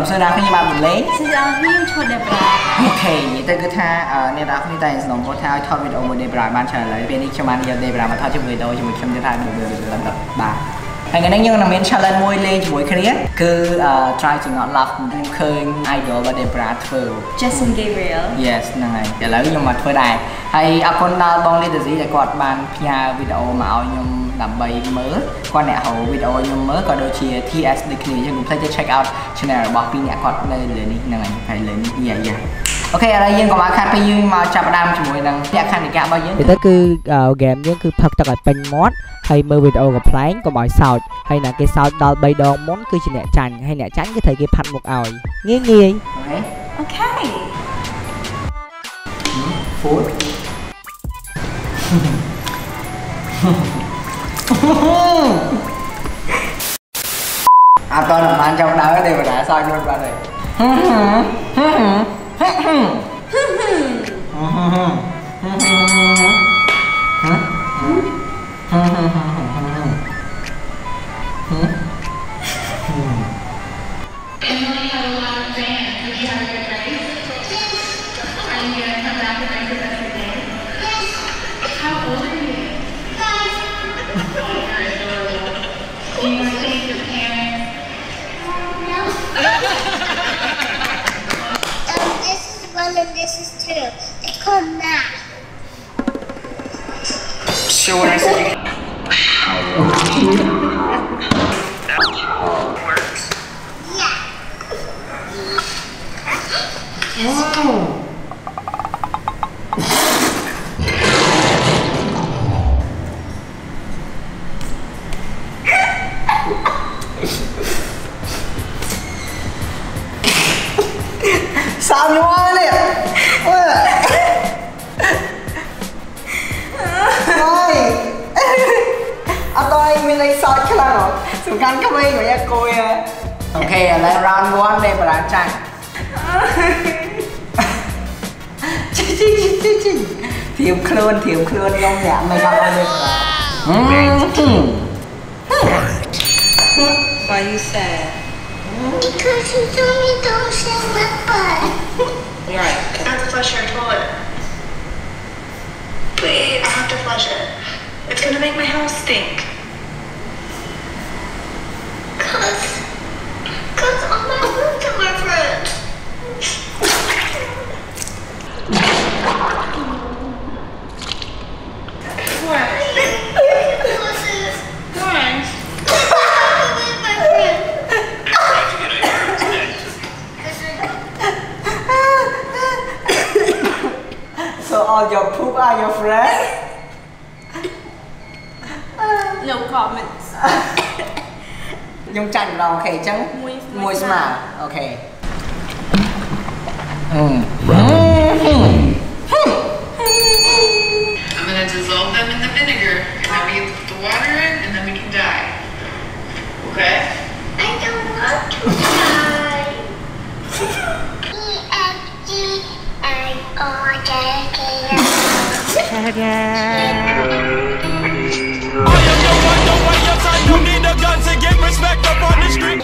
mập xưa nào khi bạn mình lấy xin chào nhiều cho đẹp là ok vậy tôi cứ tha nên đã khi tay dùng có thao cho video một đẹp ban trả lời bên đi cho bạn giờ đẹp mà thao cho video cho mình xem cho thay một lần tập 3 hay ngày nay mình challenge môi lên cho mỗi kia cứ try to not laugh khơi idol và đẹp thơ Justin Gabriel yes này để lấy nhưng mà thơ đài hay con bong lên từ gì để quạt bàn pia video mà ao nhung làm bay mới qua nè hậu video nhung mới có đôi chia TS đi kia cho mình check out channel bảo pin nè quạt lên lên này phải lên như vậy ok ở đây យើងក៏មកខាត់ពេលយើងមកចាប់ដើមជាមួយនឹងលក្ខខណ្ឌនៃការរបស់យើងទៅគឺហ្គេមយើងគឺផឹកទឹកឲ្យពេញមាត់ហើយមើលវីដេអូកំ pl ែងកុំឲ្យសោចហើយណាគេសោចដល់3ដងមុនគឺជាអ្នកចាញ់ហើយអ្នកចាញ់គឺត្រូវគេផាត់មុខឲ្យងាយអូខេ food អត់តើបានចង់ដើរទេបណ្ដាសោចខ្លួនបាត់ហើយ And this is 2. It's called math. So what I said works. Yeah. sao luôn nè ôi tôi mình lấy soi cái nào sủng căn cái bên của nhà cô à ok lấy round 1 đây và là tranh thiếu khôn không nhảm mày gặp anh được Why you sad? Because you told me don't say my butt. Right. I have to flush your toilet. Please. I have to flush it. It's gonna make my house stink. Cause all my rooms are my friends. What? Why? My friend. so all your poop are your friends No comments. dùng tranh rồi ok trắng mùi smile ok I'm gonna dissolve them in the vinegar, and then we put the water in, and then we can dye. Okay? I don't want to die. E-F-G-N-O-J-K-L. You need a gun to get respect up on the street.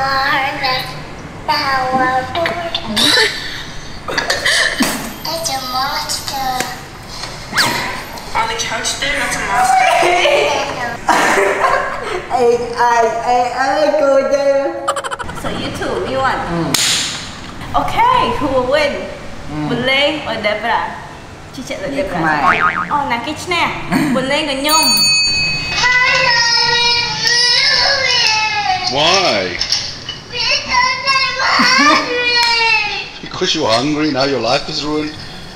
It's a monster. On the couch there, that's a monster. ai cô chơi So you two, you won. Okay, who will win? Buleng or Debra? Chị chạy là Debra. Oh, nàng cái nè. Buleng or Nhung? Why? Because you're hungry, now your life is ruined.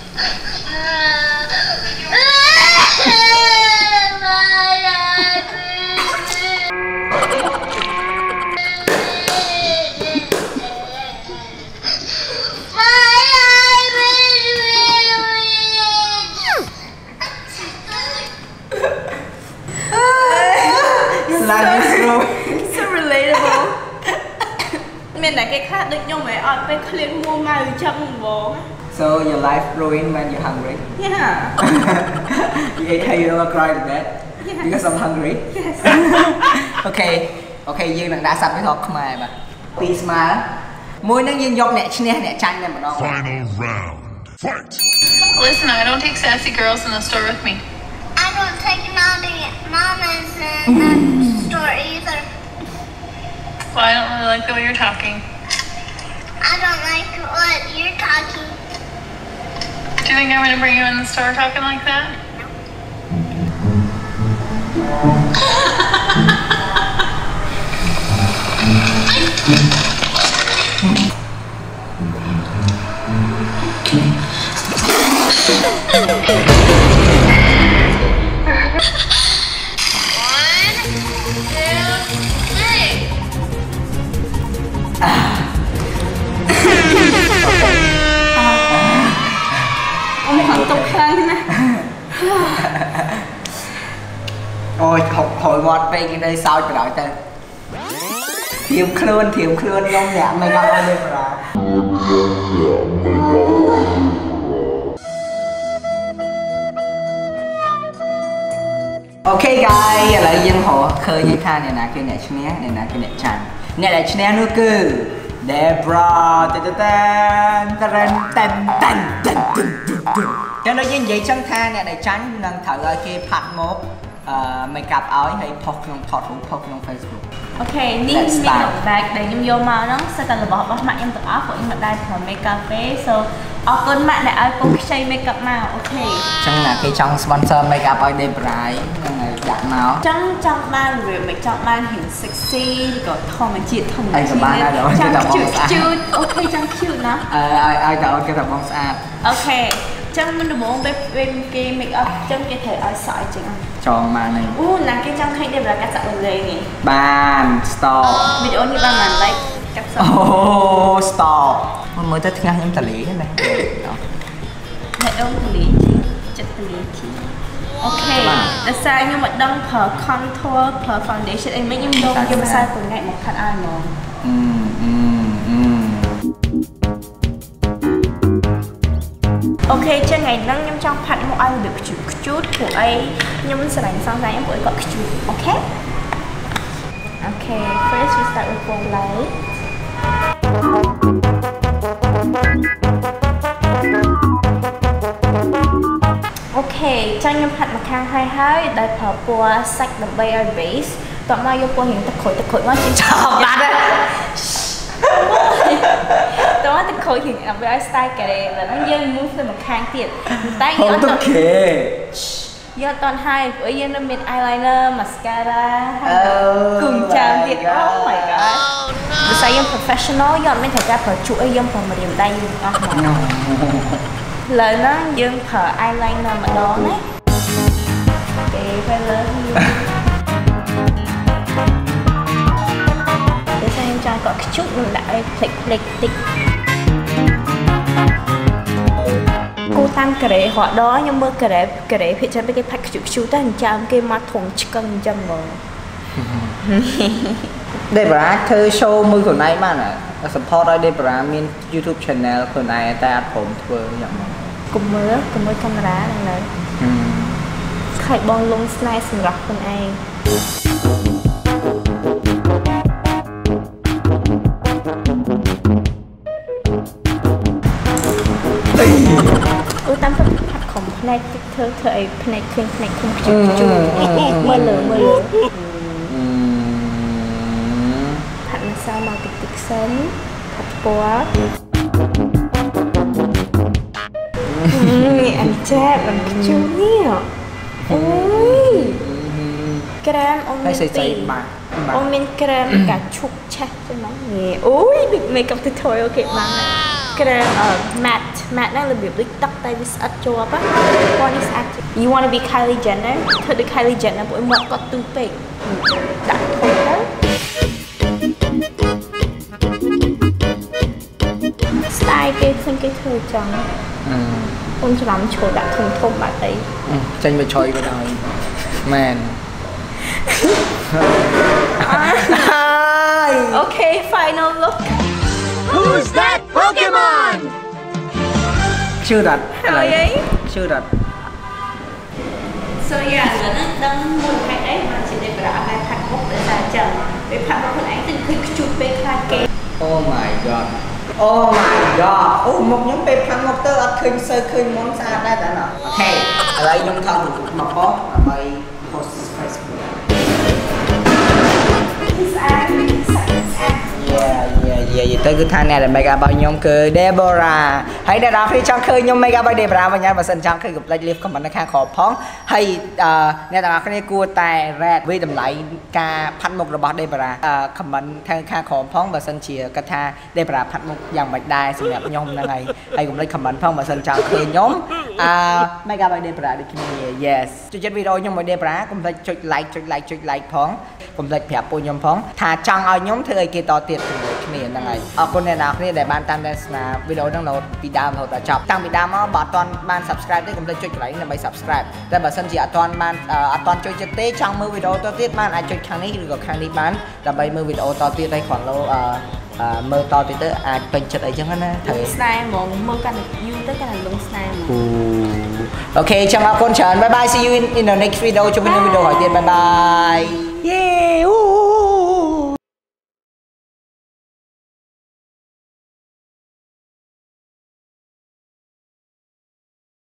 So relatable. Mình là cái khác được nhưng mà ở bên clean mua màu trong bố. So your life ruined when you're hungry. Yeah. You ate how you ever cried in bed? Yes. Because I'm hungry. Yes. Okay, okay, dương đã sắp cái thuật mà. Peace smile. មួយនឹងយើងយកអ្នកឈ្នះអ្នកចាញ់តែម្ដង Final round. Fight. Listen, I don't take sassy girls in the store with me. I don't take naughty mamas in the store either. Well, I don't really like the way you're talking. I don't like what you're talking. Do you think I'm gonna bring you in the store talking like that? Ôi, hồi ngọt về cái đây sao trở lại tên Thiêm khluôn nhông nhẹ mày gặp ở đây rồi Ok guys, giờ lại dân họ khơi như tha này là cái nè chne, này là cái nè chăn nè là chne nữa cứ Debra cho nó như vậy chân tha nè để tránh nâng thử ở kia phạt mốt make up áo hay post trong Facebook. Ok, ní make up bag để nhung vô màu nó sẽ là bỏ mặt em tự áo của em đây for make up face so ở con mạng để ai cũng chơi make up màu ok. Chẳng là cái trong sponsor make up ở đây bright này đặt màu. Trong ban rồi make up ban hình sexy có thon mà chị thon anh của bạn đó cái tập bóng cute ok trong cute nó. Ai tạo cái tập bóng sạch. Ok. Trong mình muốn bên cái make up trong cái thể ở sỏi chừng tròn mà này là cái trong hay đều là các dạng lên này bàn stop video như ban màn like các dạng stop mình mới tới ngang em tờ lý thế này hệ ông tờ lý chi chất tờ lý chi ok là sao nhưng mà đâm per contour per foundation em mấy nhưng đông nhưng mà sai của ngày một thật ai mà ok trên ngày nâng nhâm trong phạt một ai được chút của ấy nhưng mình sẽ đánh xong ra em với gọi chút ok ok first we start with one light ok trong nhâm phạt một khang hai đại phở qua sạch đầm bay ở base tọa mai vô qua hiện tập khối quá chính trọng bạn đấy đó thì khối thì làm với style cái này là nó dân move lên một khang tiền tay không tốt kể do toàn hai với dân nó mid eyeliner mascara cùng chạm tiền oh my god vì sao dân professional do mình thấy ra phở chuỗi dân phở mà điểm đây lời nó dân phở eyeliner mà đó đấy để phải lớn em cho có chút mình lại click tích cô tăng kể họ đó nhưng mà kể phía trên cái pack chút ta hình trăm cái mặt thùng chicken trăm rồi Debra thơ show mười của này mà nè support ở Debra min YouTube channel của này taผมធ្វើយ៉ាងម៉េច cùng mới camera này này khai bong lung slide សម្រាប់ខ្លួនឯងតាមទៅខាត់ខំផ្នែកធ្វើអីផ្នែកឃើញផ្នែកខ្ញុំជូមើលលើផាត់ម្សៅមកតិចសិនផាត់ពណ៌អានចាប់មិនជូននេះអូយក្រែមអូនទីអូនមានក្រែមកាឈុកឆេះចឹងហ្នឹងអូយដូច makeup tutorial គេបានក្រែមmatte ហ្នឹងរបៀបដូចទឹកតែវាស្អិតជាប់áពណ៌នេះស្អាត You want to be Kylie Jenner ធ្វើដូច Kylie Jenner ព្រោះមាត់គាត់ទូពេកដាក់ធំទៅស្ដាយគេឃើញគេធ្វើចឹងអូនច្រឡំឈរដាក់ធំបាត់អីចេញមកឆយក៏ដោយមែន Okay, final look. Who's that Pokemon? Chưa đặt. Rồi. Chưa đặt. So yeah, là nó đang mua cái đấy mà chỉ để bảo ai phạt bốc để ra chờ. Để phạt bốc này từng khi chụp về khai kê. Oh my god. Oh my god អូមកខ្ញុំពេលខាងមកទៅអត់ឃើញសើឃើញមុនស្អាតដែរតាណ៎អូខេឥឡូវខ្ញុំថតរូបមកបងដើម្បី post Facebook ស្អាតទៅគឺថាអ្នកដែល make up របស់ខ្ញុំគឺ Deborah ហើយអ្នកនរគ្នាចង់ឃើញខ្ញុំ make up ឲ្យ Deborah វិញហើយបើសិនចង់ឃើញកុំភ្លេច leave comment នៅខាងក្រោមផងហើយអ្នកនរគ្នាគួរតែ rate វាតម្លៃការផាត់មុខរបស់ Deborah comment ខាងក្រោមផងបើសិនជាគាត់ថា Deborah ផាត់មុខយ៉ាងម៉េចដែរសម្រាប់ខ្ញុំហ្នឹងហើយកុំភ្លេច comment ផងបើសិនចង់ឃើញខ្ញុំmake up ឲ្យ Deborah ដូចគ្នា yes ចូលចិត្តវីដេអូខ្ញុំឲ្យ Deborah កុំភ្លេចចុច like ផងកុំភ្លេចប្រាប់ពួកខ្ញុំផងថាចង់ឲ្យខ្ញុំធ្វើអីគេតទៀតជាមួយគ្នាហ្នឹងហើយអរគុណអ្នកនរគ្នាដែលបានតាមដានស្នាវីដេអូហ្នឹងរហូតពីដើមរហូតដល់ចប់តាំងពីដើមមកបើអត់ទាន់បាន subscribe ទេកុំភ្លេចចុចកន្លែងដើម្បី subscribe តែបើសិនជាអត់ទាន់ចូលចិត្តទេចង់មើលវីដេអូតទៀតបានអាចចុចខាងនេះឬក៏ខាងនេះបានដើម្បីមើលវីដេអូតទៀតហើយគ្រាន់មើលតទៀតទៅអាចពេញចិត្តអីចឹងណាត្រូវស្នេហ៍ហ្មងមើលកាន់តែយូរទៅកាន់តែលងស្នេហ៍ហ្មងអូខេចឹងអរគុណច្រើន bye bye see you in the next video ជួបគ្នាវីដេអូហើយទៀត bye bye យេ